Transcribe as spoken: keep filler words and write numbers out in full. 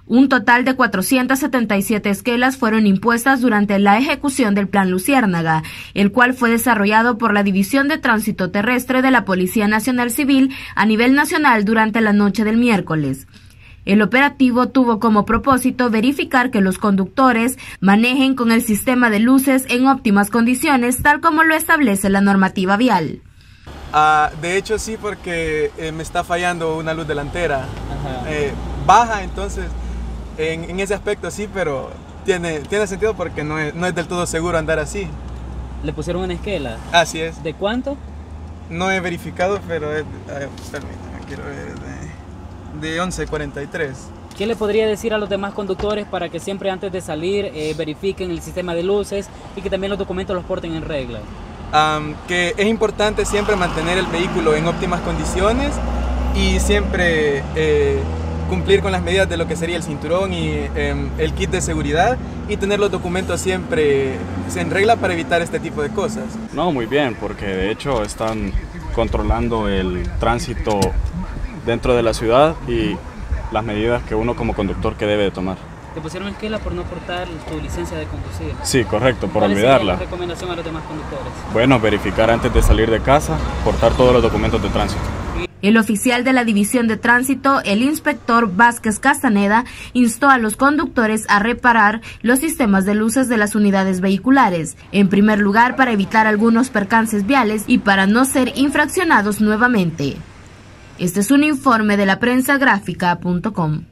Un total de cuatrocientas setenta y siete esquelas fueron impuestas durante la ejecución del Plan Luciérnaga, el cual fue desarrollado por la División de Tránsito Terrestre de la Policía Nacional Civil a nivel nacional durante la noche del miércoles. El operativo tuvo como propósito verificar que los conductores manejen con el sistema de luces en óptimas condiciones, tal como lo establece la normativa vial. Uh, de hecho sí, porque eh, me está fallando una luz delantera eh, baja, entonces en, en ese aspecto sí, pero tiene, tiene sentido porque no es, no es del todo seguro andar así. ¿Le pusieron una esquela? Así es. ¿De cuánto? No he verificado, pero es, eh, permítame, quiero ver, de, de once cuarenta y tres. ¿Qué le podría decir a los demás conductores para que siempre antes de salir eh, verifiquen el sistema de luces y que también los documentos los porten en regla? Um, que es importante siempre mantener el vehículo en óptimas condiciones y siempre eh, cumplir con las medidas de lo que sería el cinturón y eh, el kit de seguridad y tener los documentos siempre en regla para evitar este tipo de cosas. No, muy bien, porque de hecho están controlando el tránsito dentro de la ciudad y las medidas que uno como conductor que debe de tomar. ¿Te pusieron esquela por no portar tu licencia de conducir? Sí, correcto, por ¿Cuál olvidarla. ¿Cuál es la recomendación a los demás conductores? Bueno, verificar antes de salir de casa, portar todos los documentos de tránsito. El oficial de la División de Tránsito, el inspector Vázquez Castaneda, instó a los conductores a reparar los sistemas de luces de las unidades vehiculares, en primer lugar para evitar algunos percances viales y para no ser infraccionados nuevamente. Este es un informe de la prensa gráfica punto com.